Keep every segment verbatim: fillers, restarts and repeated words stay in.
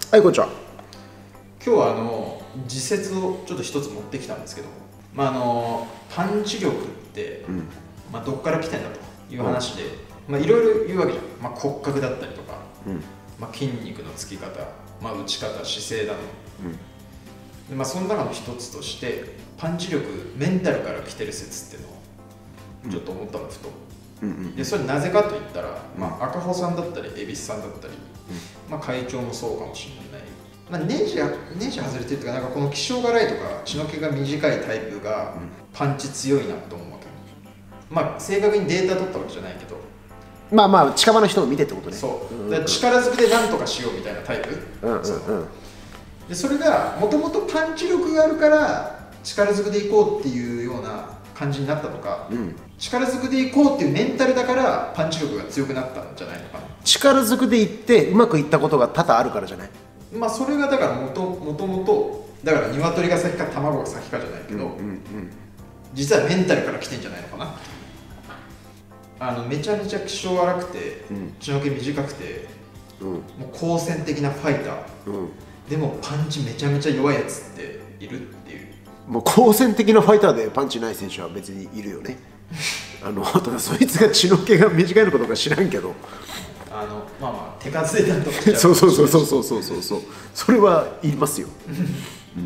はい、こんにちは。 今日はあの自説をちょっと一つ持ってきたんですけど、まあ、あのパンチ力って、うん、まあ、どっから来てんだという話で、うん、まあ、いろいろ言うわけじゃん、まあ、骨格だったりとか、うん、まあ、筋肉のつき方、まあ、打ち方、姿勢だの、うん、でまあ、その中の一つとしてパンチ力、メンタルから来てる説っていうのをちょっと思ったの、ふと。うんうん、でそれなぜかといったら、まあ、赤穂さんだったり蛭子さんだったり、うん、まあ、会長もそうかもしれない、まあ、ネジがネジ外れてるというか、なんかこの気性が荒いとか血の気が短いタイプがパンチ強いなと思うわけ、まあ正確にデータ取ったわけじゃないけど、 まあまあ近場の人を見てってことね。 そう、うんうん、だから力ずくで何とかしようみたいなタイプ、うんうんうん、でそれがもともとパンチ力があるから力ずくでいこうっていうような感じになったとか、うん、力ずくでいこうっていうメンタルだからパンチ力が強くなったんじゃないのかな。 力ずくでいってうまくいったことが多々あるからじゃない。 まあそれがだからもともともとだから鶏が先か卵が先かじゃないけど、うんうんうん、実はメンタルから来てんじゃないのかな。あのめちゃめちゃ気性荒くて、うん、血の気短くて、うん、もう好戦的なファイター、うん、でもパンチめちゃめちゃ弱いやつっているっていう。 もう好戦的なファイターでパンチない選手は別にいるよね。あのただそいつが血の気が短いのかどうか知らんけど、 あのまあまあ手数でなんとかしちゃうそうそうそうそうそうそうそうそう、それはいますよ、うん、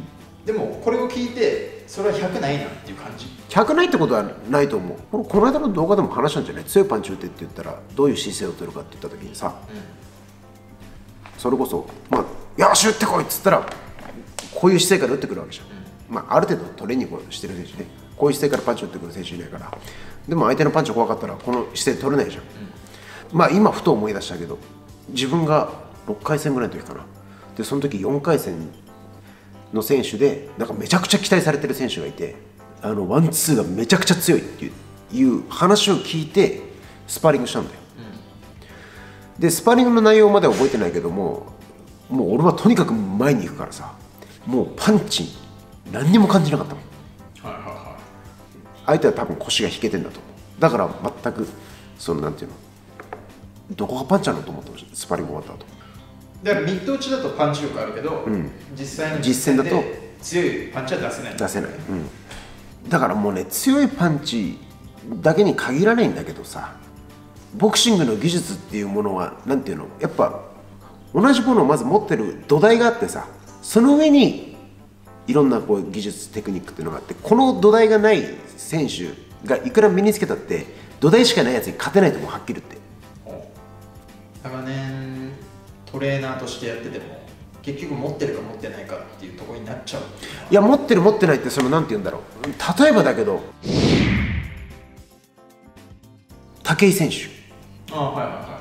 でもこれを聞いてそれはひゃくないなっていう感じ。 ひゃくないってことはないと思う。このこの間の動画でも話したんじゃない。強いパンチ打てって言ったらどういう姿勢を取るかって言った時にさ、うん、それこそまあよし打ってこいっつったらこういう姿勢から打ってくるわけじゃん、うん、まあある程度トレーニングをしてる選手ね、こういう姿勢からパンチ打ってくる選手いないから。でも相手のパンチ怖かったらこの姿勢取れないじゃん、うん、まあ今ふと思い出したけど、自分がろっかい戦ぐらいの時かな、でその時よんかい戦の選手でなんかめちゃくちゃ期待されてる選手がいて、あのワンツーがめちゃくちゃ強いっていう話を聞いてスパーリングしたんだよ、うん、でスパーリングの内容までは覚えてないけども、もう俺はとにかく前に行くからさ、もうパンチ何にも感じなかったもん。相手は多分腰が引けてんだと思う。だから全くそのなんていうの、どこがパンチあるのと思ってました、スパーリング終わった後。 だからミット打ちだとパンチ力あるけど、うん、実際の実戦だと強いパンチは出せない出せない、うん、だからもうね、強いパンチだけに限らないんだけどさ、ボクシングの技術っていうものはなんていうの、やっぱ同じものをまず持ってる土台があってさ、その上にいろんなこう技術テクニックっていうのがあって、この土台がない選手がいくら身につけたって土台しかないやつに勝てないと思う、はっきり言って。 長年トレーナーとしてやってても結局持ってるか持ってないかっていうところになっちゃうっていう。 いや持ってる持ってないって、そのなんて言うんだろう、例えばだけど武井選手、 ああはいはいはい、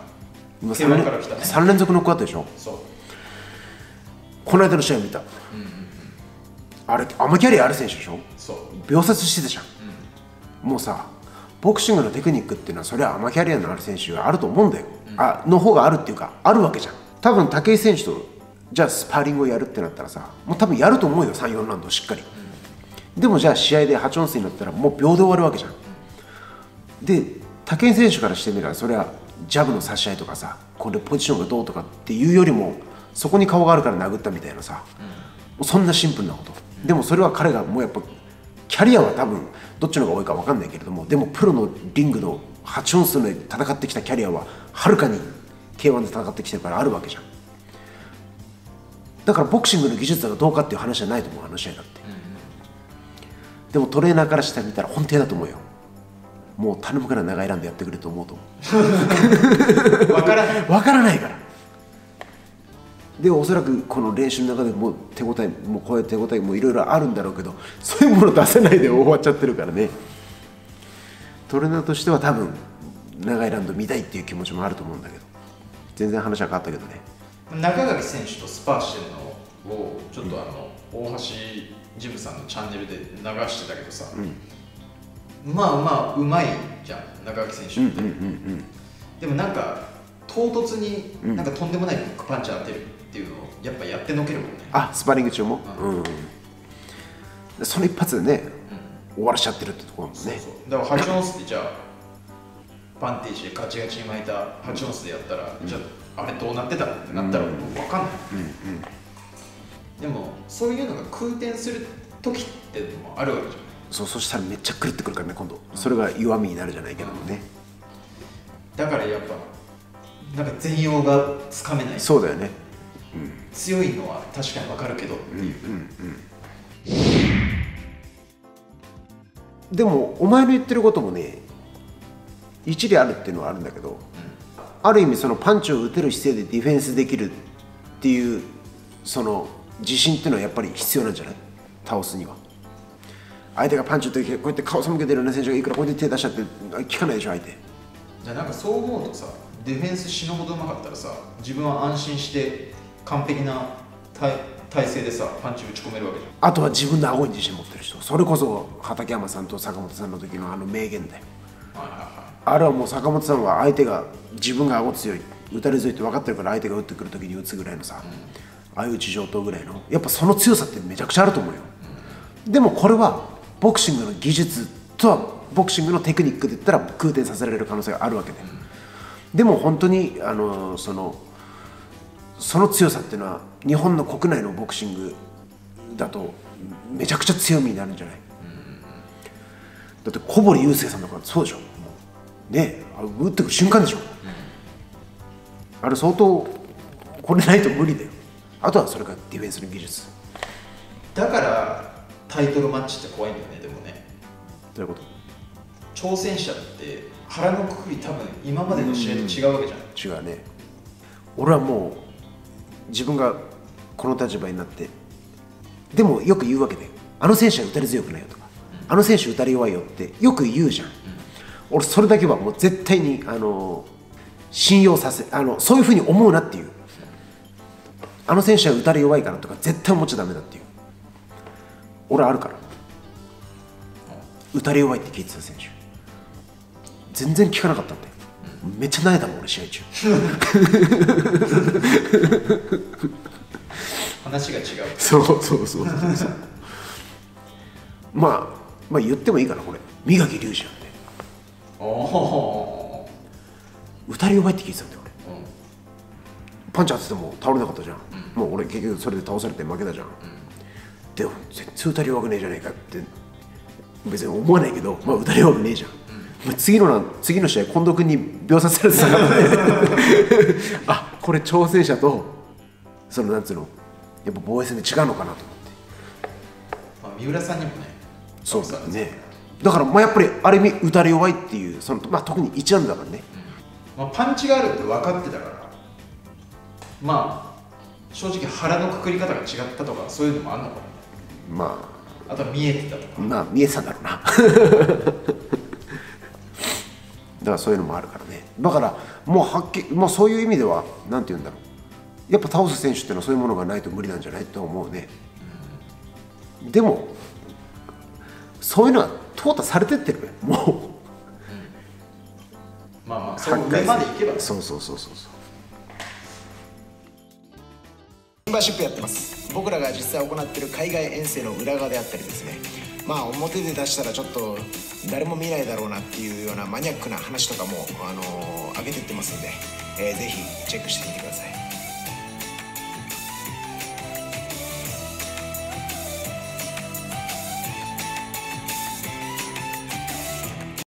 今 さん, 連から来た、ね、さん連続ノックアウトでしょ。そう、この間の試合見た、うんうんうん、あれアマキャリアある選手でしょ。そう、秒殺してたじゃん、うん、もうさボクシングのテクニックっていうのはそれはアマキャリアのある選手があると思うんだよ、うん、あの方があるっていうかあるわけじゃん。多分武井選手とじゃあスパーリングをやるってなったらさ、もう多分やると思うよ、さん、よんラウンドしっかり、うん、でもじゃあ試合ではちオンスになったらもう秒で終わるわけじゃん、うん、で武井選手からしてみればそれはジャブの差し合いとかさ、これポジションがどうとかっていうよりもそこに顔があるから殴ったみたいなさ、うん、もうそんなシンプルなこと。でもそれは彼がもうやっぱキャリアは多分どっちの方が多いか分かんないけれども、でもプロのリングのはちオンスで戦ってきたキャリアははるかに ケーワン で戦ってきてるからあるわけじゃん。だからボクシングの技術がどうかっていう話じゃないと思う、あの試合だって、うんうん、でもトレーナーからしてみたら本当だと思うよ。もう頼むから長いラウンドやってくれと思うと思う分からない分からないから。でおそらくこの練習の中でもう手応えもうこういう手応えもいろいろあるんだろうけど、そういうもの出せないで終わっちゃってるからね。トレーナーとしては多分長いラウンド見たいっていう気持ちもあると思うんだけど、全然話は変わったけどね。 中垣選手とスパーしてるのをちょっとあの、うん、大橋ジムさんのチャンネルで流してたけどさ、うん、まあまあうまいじゃん中垣選手って、うんうんうんうん、でもなんか唐突になんかとんでもないブックパンチ当てるっていうのをやっぱやってのけるもんね。あ、 スパーリング中も、うんうんうん、その一発でね、うん、終わらしちゃってるってところもね。そうそう、 だからはちオンスってじゃあバンテージでガチガチに巻いたはちオンスでやったら、うん、じゃああれどうなってたのってなったら分かんない、 うんうん、 でもそういうのが空転する時ってのもあるわけじゃん。 そう、そしたらめっちゃ狂ってくるからね今度、それが弱みになるじゃないけどもね、 だからやっぱなんか全容がつかめない。 そうだよね、 うん、強いのは確かに分かるけどっていう、うんうんうん、でもお前の言ってることもね一理あるっていうのはあるんだけど、うん、ある意味そのパンチを打てる姿勢でディフェンスできるっていうその自信っていうのはやっぱり必要なんじゃない？倒すには。相手がパンチ打ってこうやって顔背けてるような選手がいくらこうやって手出しちゃって効かないでしょ相手。 じゃあなんかそう思うとさ、ディフェンス死ぬほどうまかったらさ、自分は安心して完璧な体体勢でさパンチ打ち込めるわけじゃん。 あとは自分の顎に自信持ってる人、それこそ畠山さんと坂本さんの時のあの名言だよ。はいはいはい、あれはもう坂本さんは相手が自分が顎強い打たれ強いって分かってるから相手が打ってくる時に打つぐらいのさ、うん、相打ち上等ぐらいのやっぱその強さってめちゃくちゃあると思うよ、うん、でもこれはボクシングの技術とはボクシングのテクニックで言ったら空転させられる可能性があるわけで、うん、でも本当にあのそのその強さっていうのは日本の国内のボクシングだとめちゃくちゃ強みになるんじゃない？だって小堀雄星さんとかそうでしょ、ねえ、打ってくる瞬間でしょ、うん、あれ相当これないと無理だよ。あとはそれからディフェンスの技術だからタイトルマッチって怖いんだよね。でもね、 どういうこと？ 挑戦者って腹のくくり多分今までの試合と違うわけじゃん、 うん、違うね。俺はもう自分がこの立場になってでもよく言うわけで、あの選手は打たれ強くないよとか、うん、あの選手打たれ弱いよってよく言うじゃん、うん、俺それだけはもう絶対にあの信用させあのそういうふうに思うなっていう、あの選手は打たれ弱いからとか絶対思っちゃダメだっていう、俺あるから、うん、打たれ弱いって聞いてた選手全然聞かなかったんだよ、うん、めっちゃ泣いたもん俺試合中話が違う。 そうそうそうそうそうまあまあ言ってもいいかなこれ、三垣龍二なんで。おお。打たれ弱いって聞いてたんだよ俺、うん、パンチ当てても倒れなかったじゃん、うん、もう俺結局それで倒されて負けたじゃん、うん、でも全然打たれ弱くねえじゃねえかって別に思わないけど、まあ打たれ弱くねえじゃん、うん、次の次の試合近藤君に秒殺されてたからねあ、これ挑戦者とそのなんつうのやっぱ防衛戦で違うのかなと思って、 まあ、三浦さんにもね、 そうだね。だからまあやっぱりある意味打たれ弱いっていうその、まあ、特にいちラウンドだからね、 うん、まあ、パンチがあるって分かってたからまあ正直腹のくくり方が違ったとかそういうのもあるのかも、まああとは見えてたとか、 まあ見えてたんだろうなだからそういうのもあるからね。だからもうはっきりもうそういう意味ではなんて言うんだろう、やっぱ倒す選手っていうのはそういうものがないと無理なんじゃないと思うね、うん、でもそういうのは淘汰されてってるもう、うん、 まあまあその上までいけば、 そうそうそうそうそう。 メンバーシップやってます。僕らが実際行っている海外遠征の裏側であったりですね、まあ表で出したらちょっと誰も見ないだろうなっていうようなマニアックな話とかも、あのー、上げていってますんで、えー、ぜひチェックしてみてください。